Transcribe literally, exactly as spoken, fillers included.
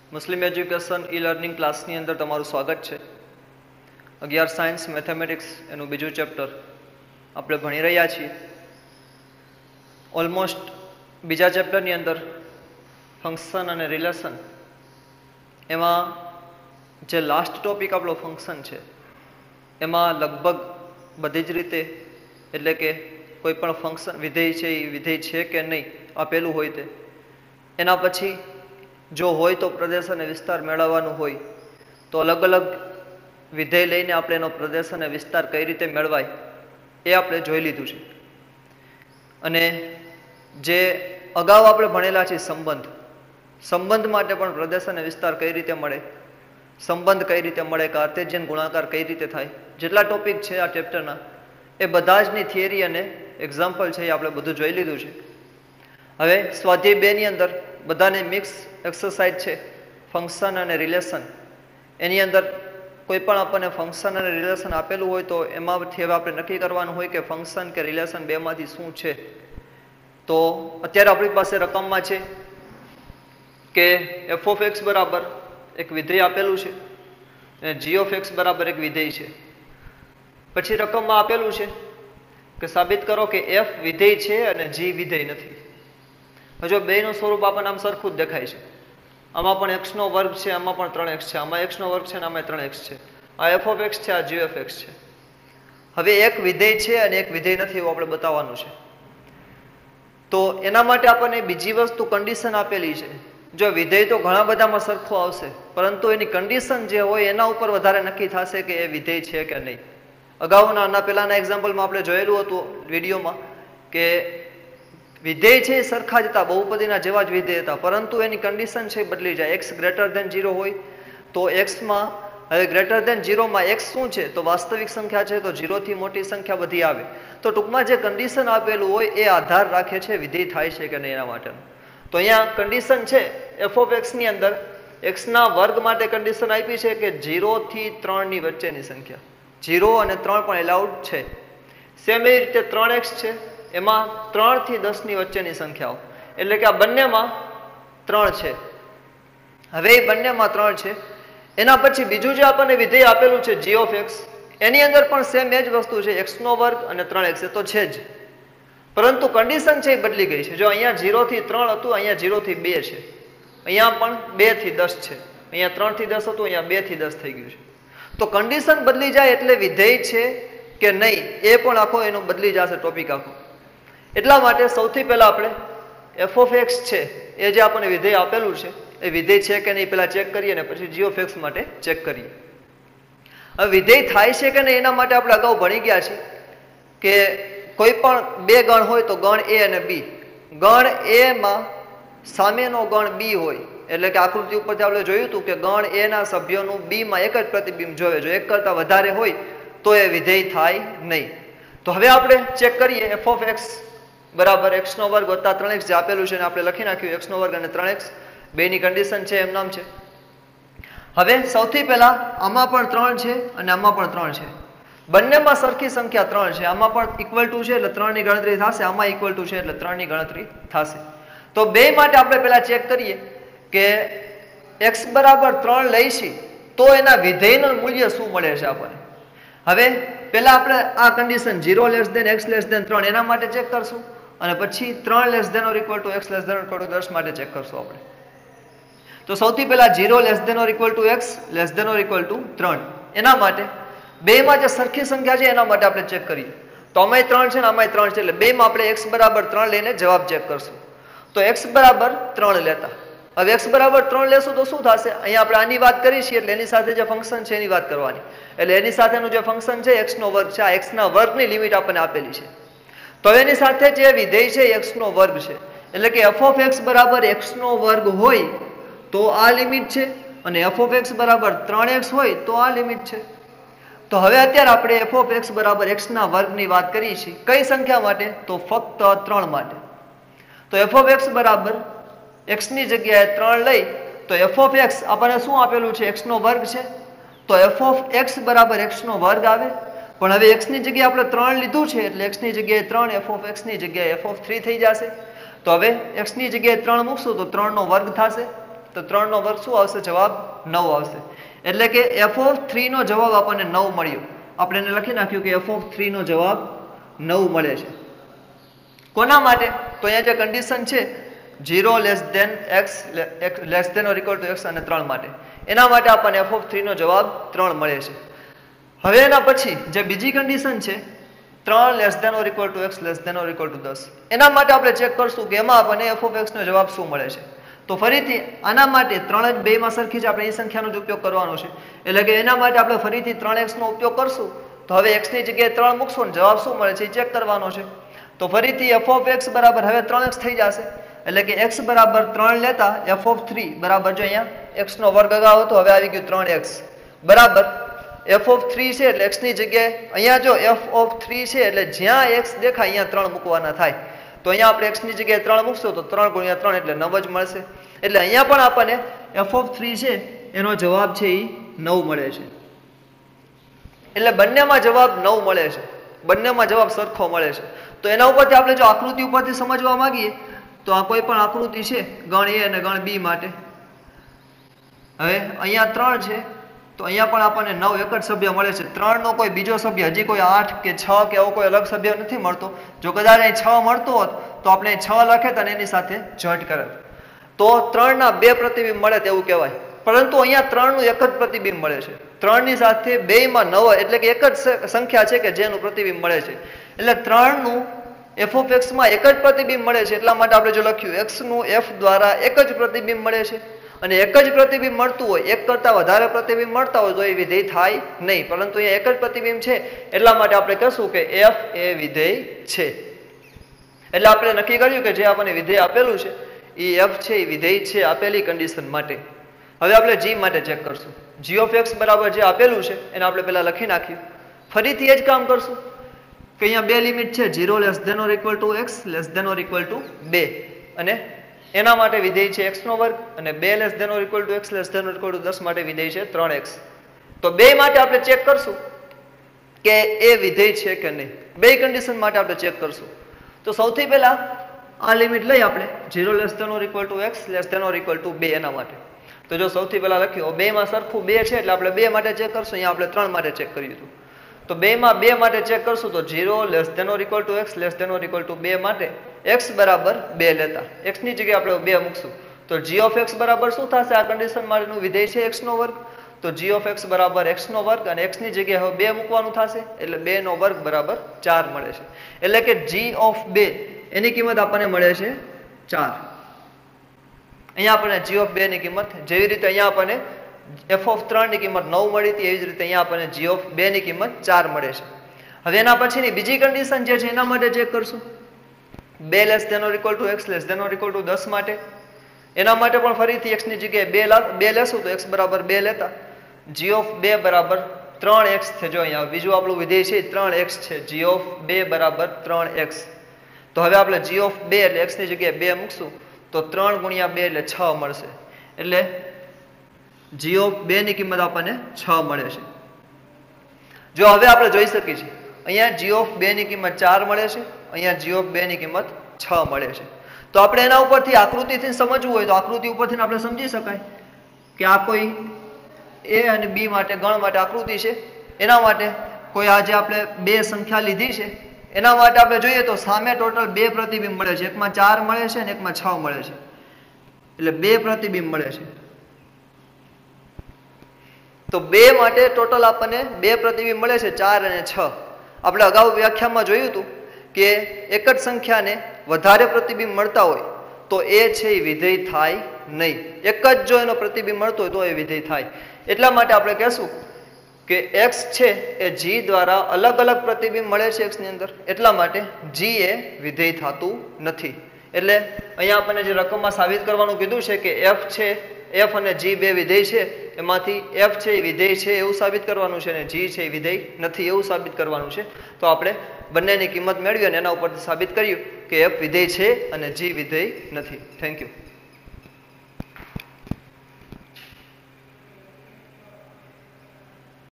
મુસ્લિમ education e learning ક્લાસની અંદર તમારું સ્વાગત છે. અગિયાર સાયન્સ મેથેમેટિક્સ એનું બીજું ચેપ્ટર આપણે ભણી રહ્યા છીએ. ઓલમોસ્ટ બીજા ચેપ્ટરની અંદર ફંક્શન અને રિલેશન, એમાં જે લાસ્ટ ટોપિક આપણો ફંક્શન છે એમાં લગભગ બધી જ રીતે, એટલે કે કોઈ પણ ફંક્શન વિધેય છે એ વિધેય છે કે નહીં આપેલું હોય તે, એના પછી જો હોય તો પ્રદેશ અને વિસ્તાર મેળવવાનું હોય તો અલગ અલગ વિધેય લઈને આપણે એનો પ્રદેશ અને વિસ્તાર કઈ રીતે મેળવાય એ આપણે જોઈ લીધું છે. અને જે અગાઉ આપણે ભણેલા છે સંબંધ, સંબંધ માટે પણ પ્રદેશ અને વિસ્તાર કઈ રીતે મળે, સંબંધ કઈ રીતે મળે, કાર્ટેશિયન ગુણાકાર કઈ રીતે થાય, જેટલા ટોપિક છે આ ચેપ્ટરના એ બધા જની થિયરી અને એક્ઝામ્પલ છે એ આપણે બધું જોઈ લીધું છે. હવે સ્વાધ્યાય બે ની અંદર બધાને મિક્સ એક્સરસાઇઝ છે ફંક્શન અને રિલેશન. એની અંદર કોઈ પણ આપણને ફંક્શન અને રિલેશન આપેલું હોય તો એમાંથી હવે આપણે નક્કી કરવાનું હોય કે ફંક્શન કે રિલેશન બેમાંથી શું છે. તો અત્યારે આપણી પાસે રકમમાં છે કે એફ ઓફ એક્સ બરાબર એક વિધેય આપેલું છે અને જી ઓફ એક્સ બરાબર એક વિધેય છે. પછી રકમમાં આપેલું છે કે સાબિત કરો કે એફ વિધેય છે અને જી વિધેય નથી. જો બેનું સ્વરૂપ આપણને આમ સરખું જ દેખાય છે. આમાં પણ એક્સ નો વર્ગ છે, આમાં પણ ત્રણ એક્સ છે, આમાં એક્સ નો વર્ગ છે અને આમાં ત્રણ એક્સ છે. આ એફ ઓફ એક્સ છે, આ જી ઓફ એક્સ છે. હવે એક વિધેય છે અને એક વિધેય નથી એવું આપણે બતાવવાનું છે. તો એના માટે આપણને બીજી વસ્તુ કન્ડિશન આપેલી છે. જો વિધેય તો ઘણા બધામાં સરખું આવશે, પરંતુ એની કન્ડિશન જે હોય એના ઉપર વધારે નક્કી થશે કે એ વિધેય છે કે નહીં. અગાઉના આના પહેલાના એક્ઝામ્પલમાં આપણે જોયેલું હતું વિડીયોમાં કે વિધેય છે એ સરખા જ હતા, બહુપદીના જેવા જ વિધેય હતા, પરંતુ એની કન્ડિશન છે બદલી જાય. એક્સ ગ્રેટર ધેન ઝીરો હોય તો એક્સમાં, હવે ગ્રેટર ધેન ઝીરોમાં એક્સ શું છે તો વાસ્તવિક સંખ્યા છે, તો ઝીરોથી મોટી સંખ્યા બધી આવે. તો ટૂંકમાં જે કન્ડિશન આપેલું હોય એ આધાર રાખે છે વિધેય થાય છે કે નહીં એના માટેનું. તો અહીંયા કન્ડિશન છે એફ ઓફ એક્સની અંદર એક્સના વર્ગ માટે કન્ડિશન આપી છે કે ઝીરોથી ત્રણની વચ્ચેની સંખ્યા, ઝીરો અને ત્રણ પણ એલાઉડ છે. સેમ એ રીતે ત્રણ એક્સ છે, એમાં ત્રણ થી દસ ની વચ્ચેની સંખ્યાઓ, એટલે કે આ બંનેમાં ત્રણ છે. હવે એ બંનેમાં ત્રણ છે. એના પછી બીજું જે આપણને વિધેય આપેલું છે જી ઓફ એક્સ, એની અંદર પણ સેમ એ જ વસ્તુ છે, એક્સ નો વર્ગ અને ત્રણ એક્સ, એ તો છે જ, પરંતુ કન્ડિશન છે એ બદલી ગઈ છે. જો અહીંયા ઝીરો થી ત્રણ હતું, અહીંયા ઝીરો થી બે છે, અહીંયા પણ બે થી દસ છે, અહીંયા ત્રણ થી દસ હતું, અહીંયા બે થી દસ થઈ ગયું છે. તો કન્ડિશન બદલી જાય એટલે વિધેય છે કે નહીં એ પણ આખો એનો બદલી જશે ટોપિક આખો. એટલા માટે સૌથી પહેલા આપણે એફ ઓફ એક્સ છે એ જે આપણને વિધેય આપેલું છે એ વિધેય છે કે નહીં પેલા ચેક કરીએ અને પછી જી ઓફ એક્સ માટે ચેક કરીએ. હવે વિધેય થાય છે કે નહીં એના માટે આપણે અગાઉ ભણી ગયા છે કે કોઈ પણ બે ગણ હોય તો ગણ એ અને બી. ગણ એમાં સામેનો ગણ બી હોય, એટલે કે આકૃતિ ઉપરથી આપણે જોયું હતું કે ગણ એ ના સભ્યોનું બી માં એક જ પ્રતિબિંબ જોવે. જો એક કરતા વધારે હોય તો એ વિધેય થાય નહીં. તો હવે આપણે ચેક કરીએ એફ ઓફ એક્સ બરાબર એક્સ નો વર્ગ વત્તા ત્રણ એક્સ જે આપેલું છે, આપણે લખી નાખ્યું એક્સ નો વર્ગ અને ત્રણ એક્સ, બે ની કન્ડિશન છે એમ નામ છે. હવે સૌથી પહેલા આમાં પણ ત્રણ છે અને આમાં પણ ત્રણ છે, બંનેમાં સરખી સંખ્યા ત્રણ છે. આમાં પણ ઇક્વલ ટુ છે એટલે ત્રણ ની ગણતરી થશે, આમાં ઇક્વલ ટુ છે એટલે ત્રણ ની ગણતરી થશે. તો બે માટે આપણે પહેલા ચેક કરીએ કે એક્સ બરાબર ત્રણ લઈશી તો એના વિધેયનું મૂલ્ય શું મળે છે આપણને. હવે પહેલા આપણે આ condition zero less than x less than ત્રણ એના માટે ચેક કરશું અને પછી ત્રણ less than or equal to x less than or equal to દસ માટે ચેક કરશું આપણે. તો સૌથી પહેલા zero less than or equal to x less than or equal to ત્રણ, એના માટે બેમાં જે સરખી સંખ્યા છે એના માટે આપણે ચેક કરીએ. તો આમાંય ત્રણ છે ને આમાંય ત્રણ છે, એટલે બેમાં આપણે એક્સ બરાબર ત્રણ લઈને જવાબ ચેક કરશું. તો એક્સ બરાબર ત્રણ લેતા, હવે એક્સ બરાબર ત્રણ લેશું તો શું થશે, અહીંયા આપણે આની વાત કરી છીએ એટલે એની સાથે જે ફંક્શન છે એની વાત કરવાની, એટલે એની સાથેનું જે ફંક્શન છે એક્સ નો વર્ગ છે, આ એક્સ ના વર્ગની લિમિટ આપણને આપેલી છે. તો એની સાથે જે વિધેય છે એક્સ નો વર્ગ છે, એટલે કે એફ ઓફ એક્સ બરાબર એક્સ નો વર્ગ હોય તો આ લિમિટ છે અને એફ ઓફ એક્સ બરાબર ત્રણ એક્સ હોય તો આ લિમિટ છે. તો હવે અત્યારે આપણે એફ ઓફ એક્સ બરાબર એક્સ ના વર્ગની વાત કરીએ છીએ. કઈ સંખ્યા માટે તો ફક્ત ત્રણ માટે. તો એફ ઓફ એક્સ બરાબર એક્સ ની જગ્યાએ ત્રણ લઈ તો એફ ઓફ એક્સ આપણને શું આપેલું છે, એક્સ નો વર્ગ છે, તો એફ ઓફ એક્સ બરાબર એક્સ નો વર્ગ આવે. પણ હવે એક્સ ની જગ્યાએ આપણે ત્રણ લીધું છે એટલે એક્સ ની જગ્યાએ ત્રણ, એફ ઓફ એક્સ ની જગ્યાએ એફ ઓફ થ્રી થઈ જશે. તો હવે એક્સ ની જગ્યાએ ત્રણ મૂકશું તો ત્રણ નો વર્ગ થશે તો ત્રણ નો વર્ગ શું આવશે? જવાબ નવ આવશે. એટલે કે એફ ઓફ થ્રી નો જવાબ આપણને નવ મળ્યો. આપણે એને લખી નાખ્યું કે એફ ઓફ થ્રી નો જવાબ નવ મળે છે. કોના માટે? તો અહીંયા જે કન્ડિશન છે zero less than x less than or equal to x અને ત્રણ માટે, એના માટે આપણને એફ ઓફ થ્રી નો જવાબ ત્રણ મળે છે. હવે એના પછી જે બીજી કન્ડિશન છે ત્રણ less than or equal to x less than or equal to દસ, એના માટે આપણે ચેક કરશું કે એમાં આપણને એફ ઓફ એક્સ નો જવાબ શું મળે છે. તો ફરીથી આના માટે ત્રણ જ બેમાં સરખી જ આપણે એ સંખ્યાનો જ ઉપયોગ કરવાનો છે. એટલે કે એના માટે આપણે ફરીથી ત્રણ એક્સ નો ઉપયોગ કરશું. તો હવે એક્સ ની જગ્યાએ ત્રણ મૂકશું ને જવાબ શું મળે છે એ ચેક કરવાનો છે. તો ફરીથી એફ ઓફ એક્સ બરાબર હવે ત્રણ એક્સ થઈ જશે. એટલે કે એક્સ બરાબર ત્રણ લેતા એફ ઓફ થ્રી બરાબર જો અહીંયા એક્સ નો વર્ગ અગાઉ હતો, હવે આવી ગયું ત્રણ એક્સ બરાબર એફ ઓફ થ્રી છે એટલે એક્સ ની જગ્યાએ અહીંયા જો એફ ઓફ થ્રી છે એટલે જ્યાં એક્સ દેખાય અહીંયા ત્રણ મૂકવાના થાય. તો અહીંયા આપણે એક્સ ની જગ્યાએ ત્રણ મૂકશું તો ત્રણ ગુણ્યા ત્રણ એટલે નવ જ મળશે. એટલે અહીંયા પણ આપણને એફ ઓફ થ્રી છે એનો જવાબ છે એ નવ મળે છે. એટલે બંનેમાં જવાબ નવ મળે છે, બંનેમાં જવાબ સરખો મળે છે. તો એના ઉપરથી આપણે જો આકૃતિ ઉપરથી સમજવા માંગીએ તો આ કોઈ પણ આકૃતિ છે ગણ એ અને ગણ બી માટે. હવે અહીંયા ત્રણ છે તો અહીંયા પણ આપણને નવ એક જ સભ્ય મળે છે. ત્રણ નો કોઈ બીજો સભ્ય હજી કોઈ આઠ કે છ કે એવો કોઈ અલગ સભ્ય નથી મળતો. જો કદાચ અહીં છ મળતો હોત તો આપણે છ લખે અને એની સાથે જટ કરે તો ત્રણ ના બે પ્રતિબિંબ મળે તેવું કહેવાય. પરંતુ અહીંયા ત્રણ નું એક જ પ્રતિબિંબ મળે છે. ત્રણ ની સાથે બે માં નવ એટલે કે એક જ સંખ્યા છે કે જેનું પ્રતિબિંબ મળે છે. એટલે ત્રણ નું એફ ઓફ એક્સ માં એક જ પ્રતિબિંબ મળે છે. એટલા માટે આપણે જો લખ્યું એક્સ નું એફ દ્વારા એક જ પ્રતિબિંબ મળે છે. અને એક જ પ્રતિબિંબ મળતું હોય, એક કરતા વધારે પ્રતિબિંબ મળતા હોય તો એ વિધેય થાય નહીં. પરંતુ અહીંયા એક જ પ્રતિબિંબ છે એટલા માટે આપણે કહીશું કે એફ એ વિધેય છે. એટલે આપણે નક્કી કર્યું કે જે આપણને વિધેય આપેલું છે એ એફ છે એ વિધેય છે આપેલી કન્ડિશન માટે. હવે આપણે જી માટે ચેક કરશું. જી ઓફ એક્સ બરાબર જે આપેલું છે એને આપણે પહેલા લખી નાખ્યું. ફરીથી એ જ કામ કરશું કે અહીંયા બે લિમિટ છે zero less than or equal to x less than or equal to બે, અને એના માટે વિધેય છે એક્સ નો વર્ગ, અને બે less than or equal to x less than or equal to દસ માટે વિધેય છે ત્રણ એક્સ. તો બે માટે આપણે ચેક કરશું કે એ વિધેય છે કે નહીં. બે કન્ડિશન માટે આપણે ચેક કરશું. તો સૌથી પહેલા આ લિમિટ લઈ આપણે zero less than or equal to x less than or equal to બે એના માટે. તો જો સૌથી પહેલા લખ્યું બે માં સરખું બે છે એટલે આપણે બે માટે ચેક કરશું. અહીંયા આપણે ત્રણ માટે ચેક કર્યું હતું. તો બે માં બે માટે ચેક કરશું તો zero less than or equal to x less than or equal to બે માટે એક્સ બરાબર બે લેતા એક્સ ની જગ્યાએ આપણે બે મૂકશું તો જી ઓફ એક્સ બરાબર શું થશે? આ કન્ડિશન માટેનું વિધેય છે એક્સ નો વર્ગ. તો જી ઓફ એક્સ બરાબર એક્સ નો વર્ગ અને એક્સ ની જગ્યાએ હવે બે મૂકવાનું થશે એટલે બે નો વર્ગ બરાબર ચાર મળે છે. એટલે કે જી ઓફ બે એની કિંમત આપણને મળે છે ચાર. અહીંયા આપણને જી ઓફ બે ની કિંમત જેવી રીતે અહીંયા આપણને એફ ઓફ ત્રણ ની કિંમત નવ મળી હતી એવી જ રીતે અહીંયા આપણને જી ઓફ બે ની કિંમત ચાર મળે છે. હવે એના પછીની બીજી કન્ડિશન જે છે એના માટે ચેક કરશું. બે less than or equal to x less than or equal to દસ માટે એના માટે પણ ફરીથી એક્સ ની જગ્યાએ બે બે લેશું તો એક્સ બરાબર બે લેતા જી ઓફ બે બરાબર ત્રણ એક્સ છે. જો અહીંયા બીજું આપણું વિધેય છે ત્રણ એક્સ છે. જી ઓફ બે બરાબર ત્રણ એક્સ. તો હવે આપણે જી ઓફ બે એટલે એક્સ ની જગ્યાએ બે મૂકશું તો ત્રણ ગુણ્યા બે એટલે છ મળશે. એટલે જી ઓફ બે ની કિંમત આપણને છ મળે છે. જો હવે આપણે જોઈ શકીએ છીએ અહીંયા જી ઓફ બે ની કિંમત ચાર મળે છે, અહીંયા જી ઓફ બે ની કિંમત છ મળે છે. તો આપણે એના ઉપરથી આકૃતિથી સમજવું હોય તો આકૃતિ ઉપરથી આપણે સમજી શકાય કે આ કોઈ એ અને બી માટે ગણ માટે આકૃતિ છે. એના માટે કોઈ આજે આપણે બે સંખ્યા લીધી છે એના માટે આપણે જોઈએ તો સામે ટોટલ બે પ્રતિબિંબ મળે છે. એકમાં ચાર મળે છે અને એકમાં છ મળે છે. એટલે બે પ્રતિબિંબ મળે છે. તો બે માટે ટોટલ આપણને બે પ્રતિબિંબ મળે છે ચાર અને છ. આપણે અગાઉ વ્યાખ્યામાં જોયું હતું કે એક જ સંખ્યાને વધારે પ્રતિબિંબ મળતા હોય તો એ છે એ વિધેય થાય નહીં. એક જ જો એનો પ્રતિબિંબ મળતો હોય તો એ વિધેય થાય. એટલા માટે આપણે કહેશું કે એક્સ છે એ જી દ્વારા અલગ અલગ પ્રતિબિંબ મળે છે એક્સ ની અંદર, એટલા માટે જી એ વિધેય થતું નથી. એટલે અહીંયા આપણને જે રકમમાં સાબિત કરવાનું કીધું છે કે એફ છે એફ અને જી બે વિધેય છે એમાંથી એફ છે એ વિધેય છે એવું સાબિત કરવાનું છે અને જી છે એ વિધેય નથી એવું સાબિત કરવાનું છે. તો આપણે બંનેની કિંમત મેળવી અને એના ઉપરથી સાબિત કર્યું કે એફ વિધેય છે અને જી વિધેય નથી. Thank you.